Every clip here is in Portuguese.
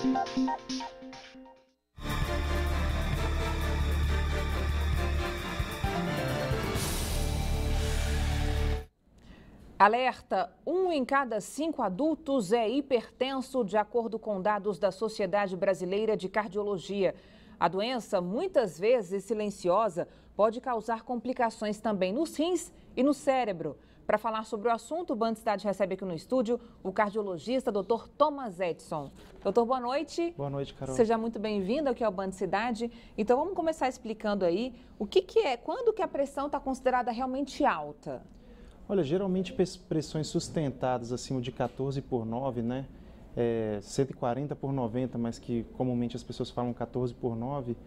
Alerta: 1 em cada 5 adultos é hipertenso, de acordo com dados da Sociedade Brasileira de Cardiologia. A doença, muitas vezes silenciosa, pode causar complicações também nos rins e no cérebro. Para falar sobre o assunto, o Band Cidade recebe aqui no estúdio o cardiologista Dr. Thomas Edson. Doutor, boa noite. Boa noite, Carol. Seja muito bem-vindo aqui ao Band Cidade. Então vamos começar explicando aí quando que a pressão está considerada realmente alta? Olha, geralmente pressões sustentadas acima de 14/9, né? 140/90, mas que comumente as pessoas falam 14/9,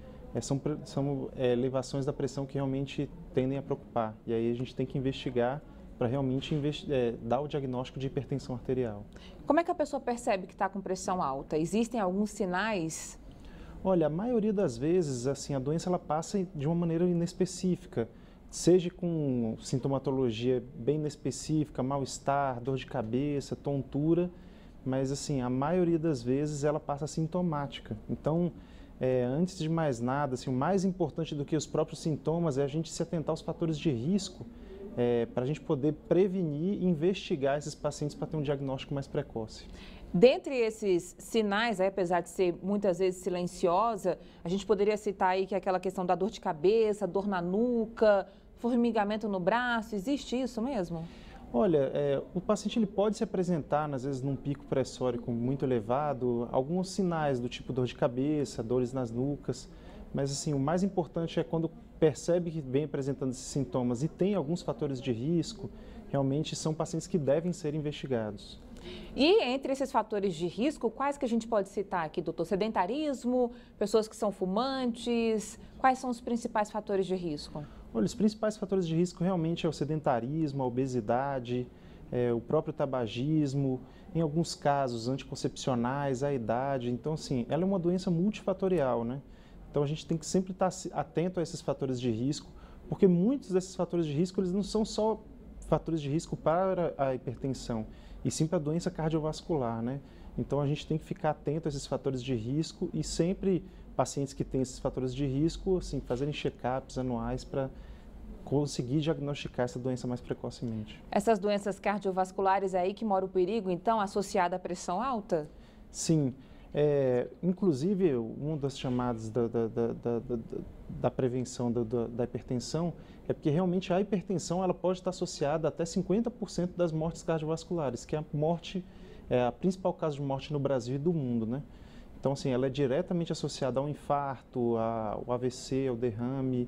são elevações da pressão que realmente tendem a preocupar. E aí a gente tem que investigar para realmente dar o diagnóstico de hipertensão arterial. Como é que a pessoa percebe que está com pressão alta? Existem alguns sinais? Olha, a maioria das vezes, assim, a doença ela passa de uma maneira inespecífica, seja com sintomatologia bem inespecífica, mal-estar, dor de cabeça, tontura, mas assim, a maioria das vezes ela passa assintomática. Então, antes de mais nada, assim, o mais importante do que os próprios sintomas é a gente se atentar aos fatores de risco para a gente poder prevenir e investigar esses pacientes para ter um diagnóstico mais precoce. Dentre esses sinais, apesar de ser muitas vezes silenciosa, a gente poderia citar aí que é aquela questão da dor de cabeça, dor na nuca, formigamento no braço, existe isso mesmo? Olha, o paciente ele pode se apresentar, às vezes, num pico pressórico muito elevado, alguns sinais do tipo dor de cabeça, dores nas nucas, mas assim, o mais importante é quando percebe que vem apresentando esses sintomas e tem alguns fatores de risco, realmente são pacientes que devem ser investigados. E entre esses fatores de risco, quais que a gente pode citar aqui, doutor? Sedentarismo, pessoas que são fumantes, quais são os principais fatores de risco? Olha, os principais fatores de risco realmente é o sedentarismo, a obesidade, o próprio tabagismo, em alguns casos anticoncepcionais, a idade. Então, assim, ela é uma doença multifatorial, né? Então, a gente tem que sempre estar atento a esses fatores de risco, porque muitos desses fatores de risco, eles não são só fatores de risco para a hipertensão, e sim para a doença cardiovascular, né? Então, a gente tem que ficar atento a esses fatores de risco e sempre pacientes que têm esses fatores de risco, assim, fazerem check-ups anuais para conseguir diagnosticar essa doença mais precocemente. Essas doenças cardiovasculares é aí que mora o perigo, então, associada à pressão alta? Sim. Inclusive, uma das chamadas da prevenção da hipertensão é porque realmente a hipertensão ela pode estar associada a até 50% das mortes cardiovasculares, que é a principal causa de morte no Brasil e do mundo, né? Então, assim, ela é diretamente associada ao infarto, ao AVC, ao derrame,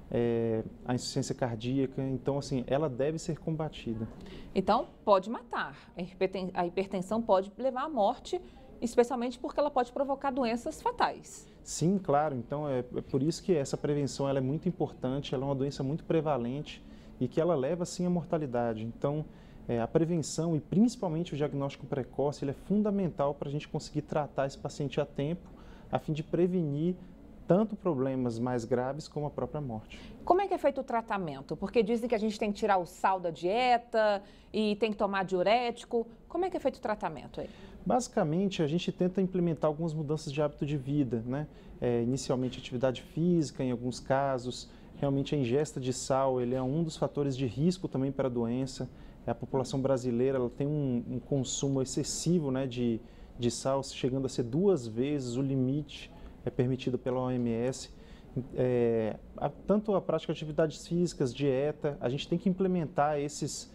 à insuficiência cardíaca. Então, assim, ela deve ser combatida. Então, pode matar. A hipertensão pode levar à morte, especialmente porque ela pode provocar doenças fatais. Sim, claro. Então, é por isso que essa prevenção ela é muito importante, ela é uma doença muito prevalente e que ela leva, sim, à mortalidade. Então, a prevenção e principalmente o diagnóstico precoce ele é fundamental para a gente conseguir tratar esse paciente a tempo, a fim de prevenir tanto problemas mais graves como a própria morte. Como é que é feito o tratamento? Porque dizem que a gente tem que tirar o sal da dieta e tem que tomar diurético. Como é que é feito o tratamento aí? Basicamente, a gente tenta implementar algumas mudanças de hábito de vida, né? Inicialmente, atividade física, em alguns casos. Realmente, a ingesta de sal ele é um dos fatores de risco também para a doença. A população brasileira ela tem um consumo excessivo, né, de sal, chegando a ser 2 vezes o limite permitido pela OMS. Tanto a prática de atividades físicas, dieta, a gente tem que implementar esse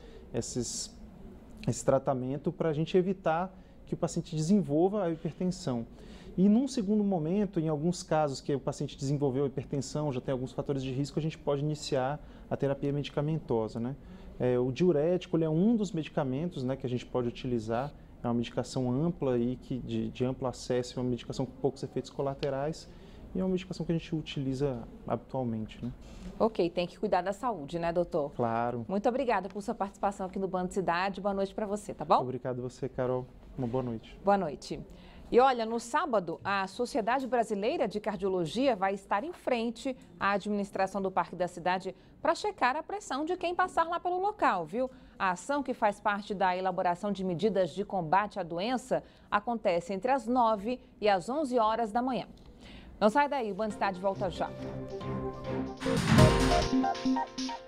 tratamento para a gente evitar que o paciente desenvolva a hipertensão. E num segundo momento, em alguns casos que o paciente desenvolveu a hipertensão, já tem alguns fatores de risco, a gente pode iniciar a terapia medicamentosa, né? O diurético ele é um dos medicamentos, né, que a gente pode utilizar, é uma medicação ampla e de amplo acesso, é uma medicação com poucos efeitos colaterais e é uma medicação que a gente utiliza habitualmente, né? Ok, tem que cuidar da saúde, né, doutor? Claro. Muito obrigada por sua participação aqui no Band Cidade. Boa noite para você, tá bom? Obrigado a você, Carol. Uma boa noite. Boa noite. E olha, no sábado, a Sociedade Brasileira de Cardiologia vai estar em frente à administração do Parque da Cidade para checar a pressão de quem passar lá pelo local, viu? A ação, que faz parte da elaboração de medidas de combate à doença, acontece entre as 9 e as 11 horas da manhã. Não sai daí, o Band está de volta já.